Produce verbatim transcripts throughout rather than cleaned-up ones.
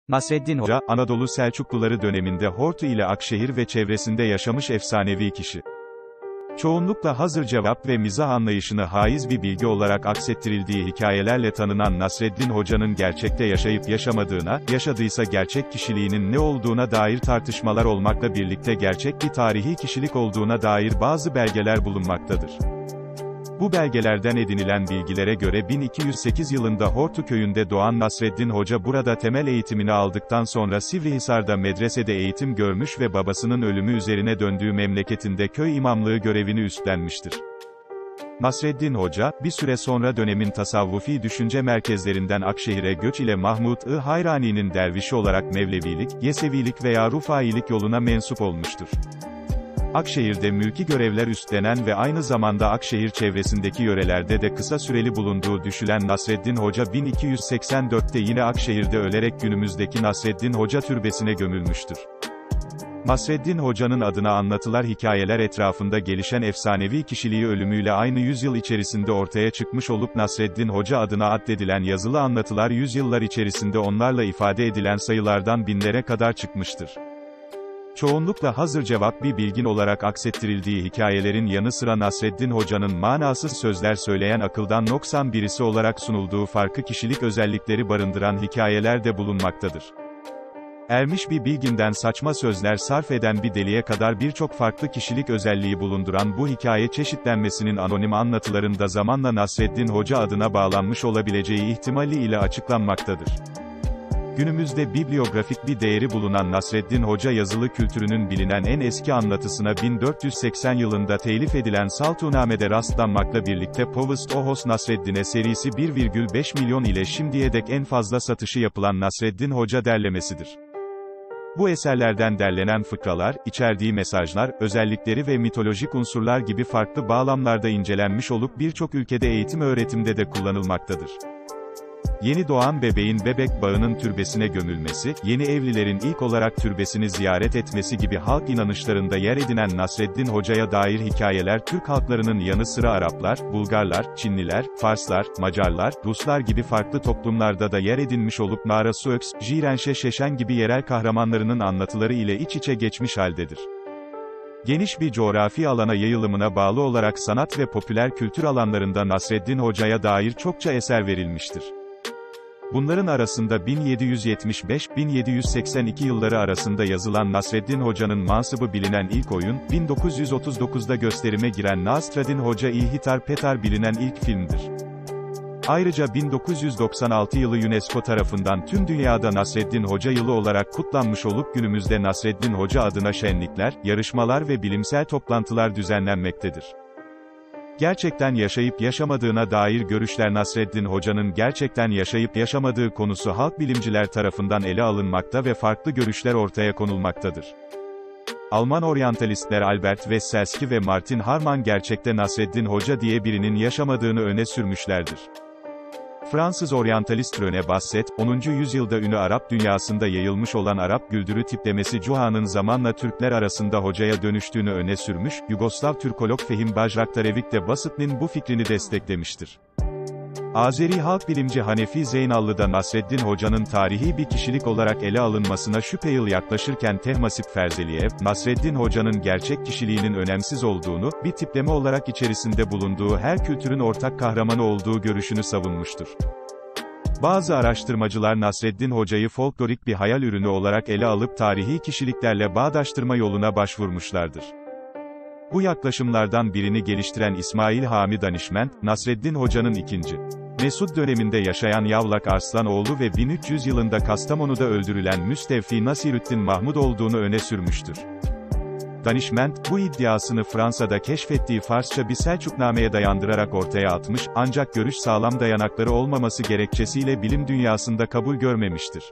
Nasreddin Hoca, Anadolu Selçukluları döneminde Hortu ile Akşehir ve çevresinde yaşamış efsanevi kişi. Çoğunlukla hazır cevap ve mizah anlayışını haiz bir bilgi olarak aksettirildiği hikayelerle tanınan Nasreddin Hoca'nın gerçekte yaşayıp yaşamadığına, yaşadıysa gerçek kişiliğinin ne olduğuna dair tartışmalar olmakla birlikte gerçek bir tarihi kişilik olduğuna dair bazı belgeler bulunmaktadır. Bu belgelerden edinilen bilgilere göre bin iki yüz sekiz yılında Hortu köyünde doğan Nasreddin Hoca burada temel eğitimini aldıktan sonra Sivrihisar'da medresede eğitim görmüş ve babasının ölümü üzerine döndüğü memleketinde köy imamlığı görevini üstlenmiştir. Nasreddin Hoca, bir süre sonra dönemin tasavvufi düşünce merkezlerinden Akşehir'e göç ile Mahmud-ı Hayrani'nin dervişi olarak Mevlevilik, Yesevilik veya Rufailik yoluna mensup olmuştur. Akşehir'de mülki görevler üstlenen ve aynı zamanda Akşehir çevresindeki yörelerde de kısa süreli bulunduğu düşülen Nasreddin Hoca bin iki yüz seksen dörtte yine Akşehir'de ölerek günümüzdeki Nasreddin Hoca türbesine gömülmüştür. Nasreddin Hoca'nın adına anlatılar hikayeler etrafında gelişen efsanevi kişiliği ölümüyle aynı yüzyıl içerisinde ortaya çıkmış olup Nasreddin Hoca adına addedilen yazılı anlatılar yüzyıllar içerisinde onlarla ifade edilen sayılardan binlere kadar çıkmıştır. Çoğunlukla hazır cevap bir bilgin olarak aksettirildiği hikayelerin yanı sıra Nasreddin Hoca'nın manasız sözler söyleyen akıldan noksan birisi olarak sunulduğu farklı kişilik özellikleri barındıran hikayeler de bulunmaktadır. Ermiş bir bilginden saçma sözler sarf eden bir deliye kadar birçok farklı kişilik özelliği bulunduran bu hikaye çeşitlenmesinin anonim anlatılarında zamanla Nasreddin Hoca adına bağlanmış olabileceği ihtimali ile açıklanmaktadır. Günümüzde bibliografik bir değeri bulunan Nasreddin Hoca yazılı kültürünün bilinen en eski anlatısına bin dört yüz seksen yılında telif edilen Saltuname'de rastlanmakla birlikte Povest Ohos Nasreddin'e serisi bir virgül beş milyon ile şimdiye dek en fazla satışı yapılan Nasreddin Hoca derlemesidir. Bu eserlerden derlenen fıkralar, içerdiği mesajlar, özellikleri ve mitolojik unsurlar gibi farklı bağlamlarda incelenmiş olup birçok ülkede eğitim öğretimde de kullanılmaktadır. Yeni doğan bebeğin bebek bağının türbesine gömülmesi, yeni evlilerin ilk olarak türbesini ziyaret etmesi gibi halk inanışlarında yer edinen Nasreddin Hoca'ya dair hikayeler Türk halklarının yanı sıra Araplar, Bulgarlar, Çinliler, Farslar, Macarlar, Ruslar gibi farklı toplumlarda da yer edinmiş olup Mara Suöks, Jirenşe Şeşen gibi yerel kahramanlarının anlatıları ile iç içe geçmiş haldedir. Geniş bir coğrafi alana yayılımına bağlı olarak sanat ve popüler kültür alanlarında Nasreddin Hoca'ya dair çokça eser verilmiştir. Bunların arasında bin yedi yüz yetmiş beş - bin yedi yüz seksen iki yılları arasında yazılan Nasreddin Hoca'nın mansıbı bilinen ilk oyun, bin dokuz yüz otuz dokuzda gösterime giren Nasreddin Hoca-i Hitar Petar bilinen ilk filmdir. Ayrıca bin dokuz yüz doksan altı yılı UNESCO tarafından tüm dünyada Nasreddin Hoca yılı olarak kutlanmış olup günümüzde Nasreddin Hoca adına şenlikler, yarışmalar ve bilimsel toplantılar düzenlenmektedir. Gerçekten yaşayıp yaşamadığına dair görüşler Nasreddin Hoca'nın gerçekten yaşayıp yaşamadığı konusu halk bilimciler tarafından ele alınmakta ve farklı görüşler ortaya konulmaktadır. Alman oryantalistler Albert Wesselski ve Martin Harman gerçekte Nasreddin Hoca diye birinin yaşamadığını öne sürmüşlerdir. Fransız oryantalist René Basset, onuncu yüzyılda ünü Arap dünyasında yayılmış olan Arap güldürü tiplemesi Cuha'nın zamanla Türkler arasında hocaya dönüştüğünü öne sürmüş, Yugoslav Türkolog Fehim Bajraktarevik de Basset'nin bu fikrini desteklemiştir. Azeri halk bilimci Hanefi Zeynallı da Nasreddin Hoca'nın tarihi bir kişilik olarak ele alınmasına şüphe yıl yaklaşırken Tehmasip Ferzeliyev, Nasreddin Hoca'nın gerçek kişiliğinin önemsiz olduğunu, bir tipleme olarak içerisinde bulunduğu her kültürün ortak kahramanı olduğu görüşünü savunmuştur. Bazı araştırmacılar Nasreddin Hoca'yı folklorik bir hayal ürünü olarak ele alıp tarihi kişiliklerle bağdaştırma yoluna başvurmuşlardır. Bu yaklaşımlardan birini geliştiren İsmail Hami Danişment, Nasreddin Hoca'nın ikinci. Mesud döneminde yaşayan Yavlak Arslanoğlu ve bin üç yüz yılında Kastamonu'da öldürülen Müstevfi Nasirüddin Mahmud olduğunu öne sürmüştür. Danişment, bu iddiasını Fransa'da keşfettiği Farsça bir Selçukname'ye dayandırarak ortaya atmış, ancak görüş sağlam dayanakları olmaması gerekçesiyle bilim dünyasında kabul görmemiştir.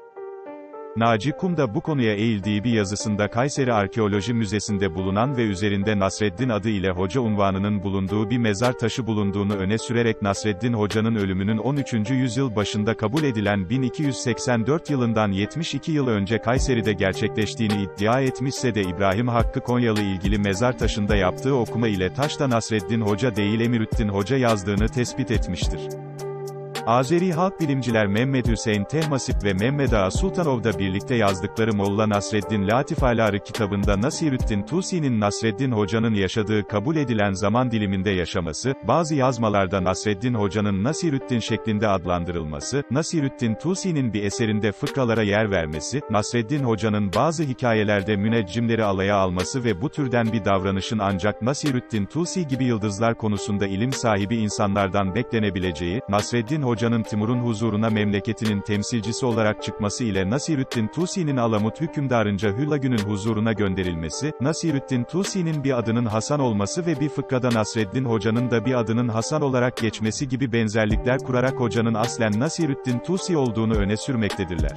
Naci Kum da bu konuya eğildiği bir yazısında Kayseri Arkeoloji Müzesi'nde bulunan ve üzerinde Nasreddin adı ile hoca unvanının bulunduğu bir mezar taşı bulunduğunu öne sürerek Nasreddin Hoca'nın ölümünün on üçüncü yüzyıl başında kabul edilen bin iki yüz seksen dört yılından yetmiş iki yıl önce Kayseri'de gerçekleştiğini iddia etmişse de İbrahim Hakkı Konyalı ilgili mezar taşında yaptığı okuma ile taşta Nasreddin Hoca değil Emirüddin Hoca yazdığını tespit etmiştir. Azeri halk bilimciler Mehmed Hüseyin Tehmasip ve Mehmed Ağa Sultanov da birlikte yazdıkları Molla Nasreddin Latifaları kitabında Nasirüddin Tusi'nin Nasreddin Hoca'nın yaşadığı kabul edilen zaman diliminde yaşaması, bazı yazmalarda Nasreddin Hoca'nın Nasirüddin şeklinde adlandırılması, Nasirüddin Tusi'nin bir eserinde fıkralara yer vermesi, Nasreddin Hoca'nın bazı hikayelerde müneccimleri alaya alması ve bu türden bir davranışın ancak Nasirüddin Tusi gibi yıldızlar konusunda ilim sahibi insanlardan beklenebileceği, Nasreddin Hoca'nın Timur'un huzuruna memleketinin temsilcisi olarak çıkması ile Nasirüddin Tusi'nin Alamut hükümdarınca Hülagü'nün huzuruna gönderilmesi, Nasirüddin Tusi'nin bir adının Hasan olması ve bir fıkrada Nasreddin Hoca'nın da bir adının Hasan olarak geçmesi gibi benzerlikler kurarak hocanın aslen Nasirüddin Tusi olduğunu öne sürmektedirler.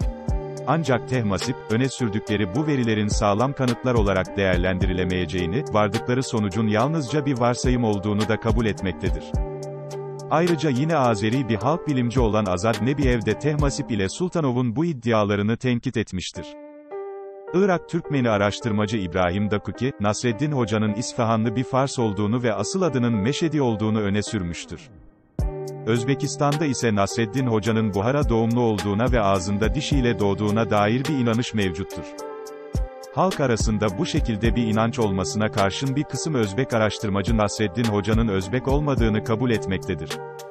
Ancak Tehmasip, öne sürdükleri bu verilerin sağlam kanıtlar olarak değerlendirilemeyeceğini, vardıkları sonucun yalnızca bir varsayım olduğunu da kabul etmektedir. Ayrıca yine Azeri bir halk bilimci olan Azad Nebiyev de Tehmasip ile Sultanov'un bu iddialarını tenkit etmiştir. Irak Türkmeni araştırmacı İbrahim Dakuki, Nasreddin Hoca'nın İsfahanlı bir Fars olduğunu ve asıl adının Meşedi olduğunu öne sürmüştür. Özbekistan'da ise Nasreddin Hoca'nın Buhara doğumlu olduğuna ve ağzında dişiyle doğduğuna dair bir inanış mevcuttur. Halk arasında bu şekilde bir inanç olmasına karşın bir kısım Özbek araştırmacı Nasreddin Hoca'nın Özbek olmadığını kabul etmektedir.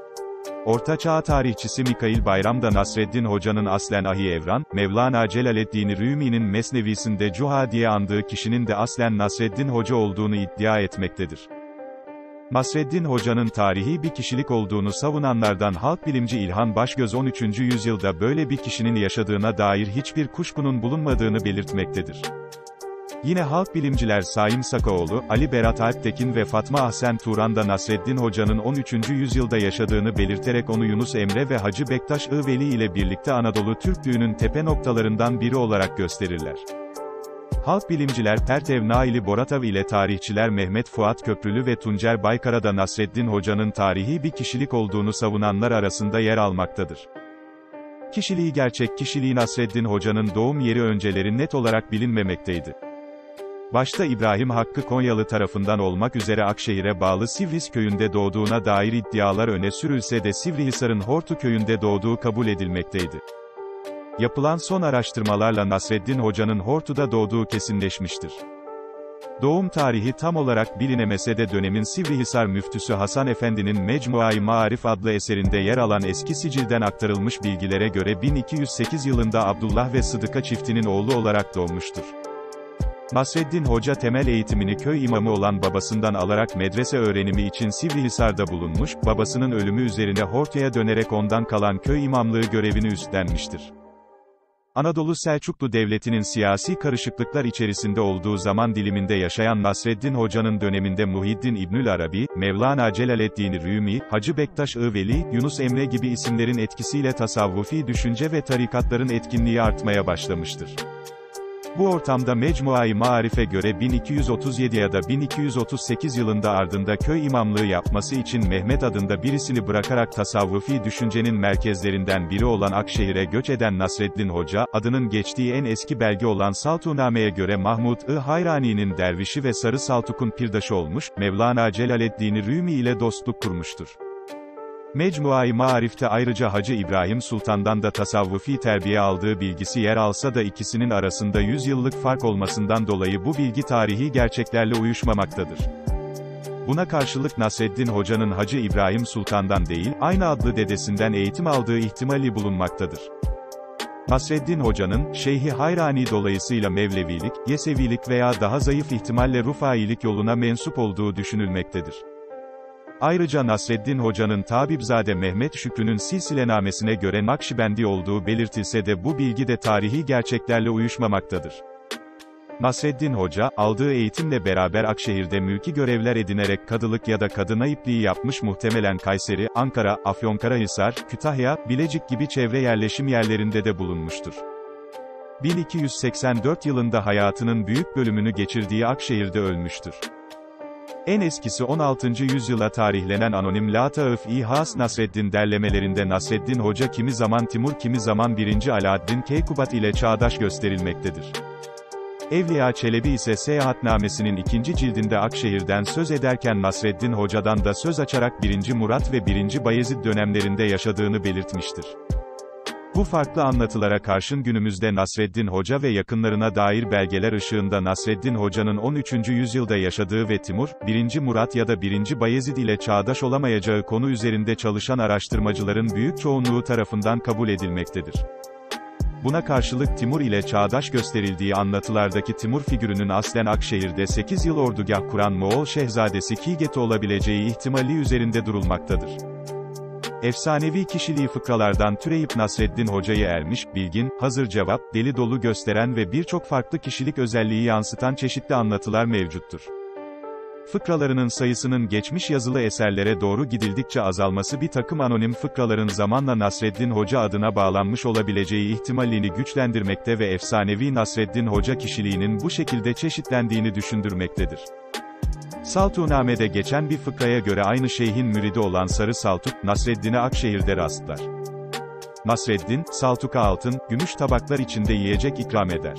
Orta Çağ tarihçisi Mikail Bayram da Nasreddin Hoca'nın aslen Ahi Evran, Mevlana Celaleddin Rümi'nin Mesnevisinde Cuha diye andığı kişinin de aslen Nasreddin Hoca olduğunu iddia etmektedir. Nasreddin Hoca'nın tarihi bir kişilik olduğunu savunanlardan halk bilimci İlhan Başgöz on üçüncü yüzyılda böyle bir kişinin yaşadığına dair hiçbir kuşkunun bulunmadığını belirtmektedir. Yine halk bilimciler Saim Sakaoğlu, Ali Berat Alptekin ve Fatma Ahsen Turan da Nasreddin Hoca'nın on üçüncü yüzyılda yaşadığını belirterek onu Yunus Emre ve Hacı Bektaş I Veli ile birlikte Anadolu Türklüğünün tepe noktalarından biri olarak gösterirler. Halk bilimciler Pertev Naili Boratav ile tarihçiler Mehmet Fuat Köprülü ve Tuncer Baykara da Nasreddin Hoca'nın tarihi bir kişilik olduğunu savunanlar arasında yer almaktadır. Kişiliği gerçek kişiliği Nasreddin Hoca'nın doğum yeri önceleri net olarak bilinmemekteydi. Başta İbrahim Hakkı Konyalı tarafından olmak üzere Akşehir'e bağlı Sivris köyünde doğduğuna dair iddialar öne sürülse de Sivrihisar'ın Hortu köyünde doğduğu kabul edilmekteydi. Yapılan son araştırmalarla Nasreddin Hoca'nın Hortu'da doğduğu kesinleşmiştir. Doğum tarihi tam olarak bilinemese de dönemin Sivrihisar müftüsü Hasan Efendi'nin Mecmua-i Maarif adlı eserinde yer alan eski sicilden aktarılmış bilgilere göre bin iki yüz sekiz yılında Abdullah ve Sıdıka çiftinin oğlu olarak doğmuştur. Nasreddin Hoca temel eğitimini köy imamı olan babasından alarak medrese öğrenimi için Sivrihisar'da bulunmuş, babasının ölümü üzerine Hortu'ya dönerek ondan kalan köy imamlığı görevini üstlenmiştir. Anadolu Selçuklu Devleti'nin siyasi karışıklıklar içerisinde olduğu zaman diliminde yaşayan Nasreddin Hoca'nın döneminde Muhyiddin İbnül Arabi, Mevlana Celaleddin Rümi, Hacı Bektaş I Veli, Yunus Emre gibi isimlerin etkisiyle tasavvufi düşünce ve tarikatların etkinliği artmaya başlamıştır. Bu ortamda Mecmua-i Maarif'e göre bin iki yüz otuz yedi ya da bin iki yüz otuz sekiz yılında ardında köy imamlığı yapması için Mehmet adında birisini bırakarak tasavvufi düşüncenin merkezlerinden biri olan Akşehir'e göç eden Nasreddin Hoca, adının geçtiği en eski belge olan Saltuname'ye göre Mahmud-ı Hayrani'nin dervişi ve Sarı Saltuk'un pirdaşı olmuş, Mevlana Celaleddin Rümi ile dostluk kurmuştur. Mecmua-i Maarif'te ayrıca Hacı İbrahim Sultan'dan da tasavvufi terbiye aldığı bilgisi yer alsa da ikisinin arasında yüz yıllık fark olmasından dolayı bu bilgi tarihi gerçeklerle uyuşmamaktadır. Buna karşılık Nasreddin Hoca'nın Hacı İbrahim Sultan'dan değil, aynı adlı dedesinden eğitim aldığı ihtimali bulunmaktadır. Nasreddin Hoca'nın, Şeyh-i Hayrani dolayısıyla Mevlevilik, Yesevilik veya daha zayıf ihtimalle Rufailik yoluna mensup olduğu düşünülmektedir. Ayrıca Nasreddin Hoca'nın Tabipzade Mehmet Şükrü'nün silsilenamesine göre Nakşibendi olduğu belirtilse de bu bilgi de tarihi gerçeklerle uyuşmamaktadır. Nasreddin Hoca, aldığı eğitimle beraber Akşehir'de mülki görevler edinerek kadılık ya da kadı naipliği yapmış, muhtemelen Kayseri, Ankara, Afyonkarahisar, Kütahya, Bilecik gibi çevre yerleşim yerlerinde de bulunmuştur. bin iki yüz seksen dört yılında hayatının büyük bölümünü geçirdiği Akşehir'de ölmüştür. En eskisi on altıncı yüzyıla tarihlenen anonim Lataif-i Has Nasreddin derlemelerinde Nasreddin Hoca kimi zaman Timur kimi zaman birinci Alaaddin Keykubat ile çağdaş gösterilmektedir. Evliya Çelebi ise Seyahatnamesi'nin ikinci cildinde Akşehir'den söz ederken Nasreddin Hoca'dan da söz açarak birinci Murat ve birinci Bayezid dönemlerinde yaşadığını belirtmiştir. Bu farklı anlatılara karşın günümüzde Nasreddin Hoca ve yakınlarına dair belgeler ışığında Nasreddin Hoca'nın on üçüncü yüzyılda yaşadığı ve Timur, birinci Murat ya da birinci Bayezid ile çağdaş olamayacağı konu üzerinde çalışan araştırmacıların büyük çoğunluğu tarafından kabul edilmektedir. Buna karşılık Timur ile çağdaş gösterildiği anlatılardaki Timur figürünün aslen Akşehir'de sekiz yıl ordugah kuran Moğol şehzadesi Kiget'i olabileceği ihtimali üzerinde durulmaktadır. Efsanevi kişiliği fıkralardan türeyip Nasreddin Hoca'yı ermiş, bilgin, hazır cevap, deli dolu gösteren ve birçok farklı kişilik özelliği yansıtan çeşitli anlatılar mevcuttur. Fıkralarının sayısının geçmiş yazılı eserlere doğru gidildikçe azalması bir takım anonim fıkraların zamanla Nasreddin Hoca adına bağlanmış olabileceği ihtimalini güçlendirmekte ve efsanevi Nasreddin Hoca kişiliğinin bu şekilde çeşitlendiğini düşündürmektedir. Saltuname'de geçen bir fıkraya göre aynı şeyhin müridi olan Sarı Saltuk, Nasreddin'e Akşehir'de rastlar. Nasreddin, Saltuk'a altın, gümüş tabaklar içinde yiyecek ikram eder.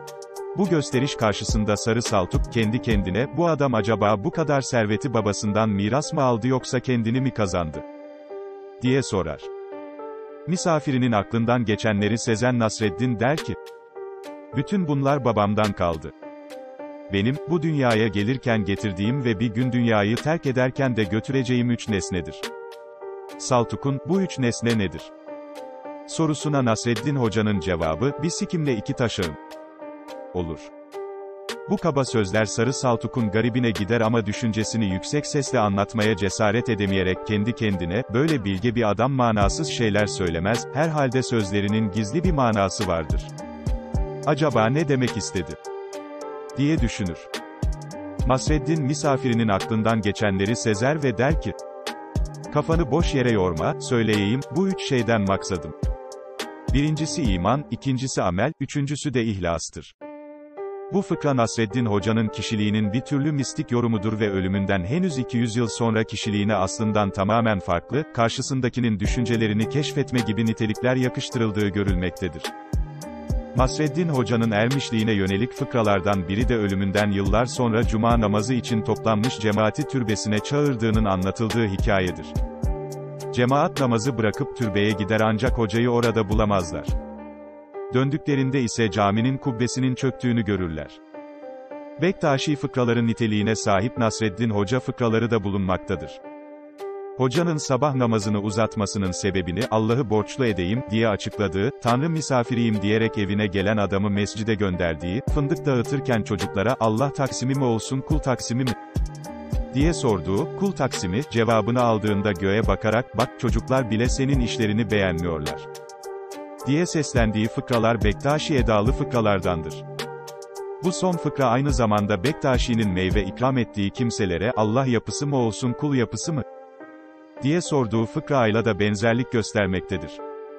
Bu gösteriş karşısında Sarı Saltuk, kendi kendine, bu adam acaba bu kadar serveti babasından miras mı aldı yoksa kendini mi kazandı diye sorar. Misafirinin aklından geçenleri sezen Nasreddin der ki, bütün bunlar babamdan kaldı. Benim, bu dünyaya gelirken getirdiğim ve bir gün dünyayı terk ederken de götüreceğim üç nesnedir. Saltuk'un, bu üç nesne nedir sorusuna Nasreddin Hoca'nın cevabı, bir sikimle iki taşağım olur. Bu kaba sözler Sarı Saltuk'un garibine gider ama düşüncesini yüksek sesle anlatmaya cesaret edemeyerek kendi kendine, böyle bilge bir adam manasız şeyler söylemez, herhalde sözlerinin gizli bir manası vardır. Acaba ne demek istedi diye düşünür. Nasreddin misafirinin aklından geçenleri sezer ve der ki, kafanı boş yere yorma, söyleyeyim, bu üç şeyden maksadım. Birincisi iman, ikincisi amel, üçüncüsü de ihlastır. Bu fıkra Nasreddin Hoca'nın kişiliğinin bir türlü mistik yorumudur ve ölümünden henüz iki yüz yıl sonra kişiliğine aslından tamamen farklı, karşısındakinin düşüncelerini keşfetme gibi nitelikler yakıştırıldığı görülmektedir. Nasreddin Hoca'nın ermişliğine yönelik fıkralardan biri de ölümünden yıllar sonra cuma namazı için toplanmış cemaati türbesine çağırdığının anlatıldığı hikayedir. Cemaat namazı bırakıp türbeye gider ancak hocayı orada bulamazlar. Döndüklerinde ise caminin kubbesinin çöktüğünü görürler. Bektaşi fıkraların niteliğine sahip Nasreddin Hoca fıkraları da bulunmaktadır. Hocanın sabah namazını uzatmasının sebebini, Allah'ı borçlu edeyim, diye açıkladığı, Tanrı misafiriyim diyerek evine gelen adamı mescide gönderdiği, fındık dağıtırken çocuklara, Allah taksimi mi olsun kul taksimi mi diye sorduğu, kul taksimi, cevabını aldığında göğe bakarak, bak çocuklar bile senin işlerini beğenmiyorlar diye seslendiği fıkralar Bektaşi edalı fıkralardandır. Bu son fıkra aynı zamanda Bektaşi'nin meyve ikram ettiği kimselere, Allah yapısı mı olsun kul yapısı mı diye sorduğu fıkrayla da benzerlik göstermektedir.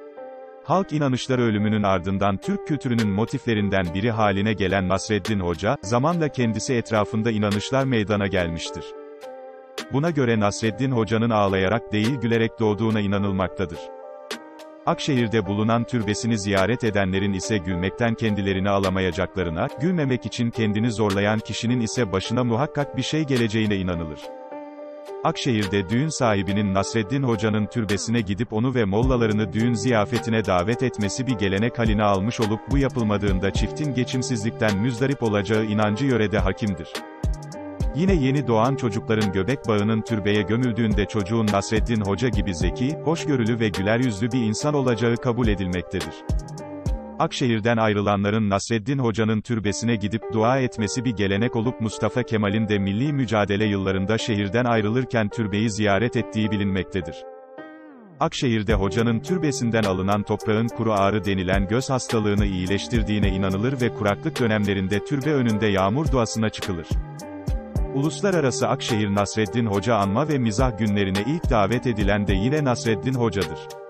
Halk inanışları ölümünün ardından Türk kültürünün motiflerinden biri haline gelen Nasreddin Hoca, zamanla kendisi etrafında inanışlar meydana gelmiştir. Buna göre Nasreddin Hoca'nın ağlayarak değil gülerek doğduğuna inanılmaktadır. Akşehir'de bulunan türbesini ziyaret edenlerin ise gülmekten kendilerini alamayacaklarına, gülmemek için kendini zorlayan kişinin ise başına muhakkak bir şey geleceğine inanılır. Akşehir'de düğün sahibinin Nasreddin Hoca'nın türbesine gidip onu ve mollalarını düğün ziyafetine davet etmesi bir gelenek haline almış olup bu yapılmadığında çiftin geçimsizlikten müzdarip olacağı inancı yörede hakimdir. Yine yeni doğan çocukların göbek bağının türbeye gömüldüğünde çocuğun Nasreddin Hoca gibi zeki, hoşgörülü ve güler yüzlü bir insan olacağı kabul edilmektedir. Akşehir'den ayrılanların Nasreddin Hoca'nın türbesine gidip dua etmesi bir gelenek olup Mustafa Kemal'in de milli mücadele yıllarında şehirden ayrılırken türbeyi ziyaret ettiği bilinmektedir. Akşehir'de hocanın türbesinden alınan toprağın kuru ağrı denilen göz hastalığını iyileştirdiğine inanılır ve kuraklık dönemlerinde türbe önünde yağmur duasına çıkılır. Uluslararası Akşehir Nasreddin Hoca Anma ve Mizah Günlerine ilk davet edilen de yine Nasreddin Hoca'dır.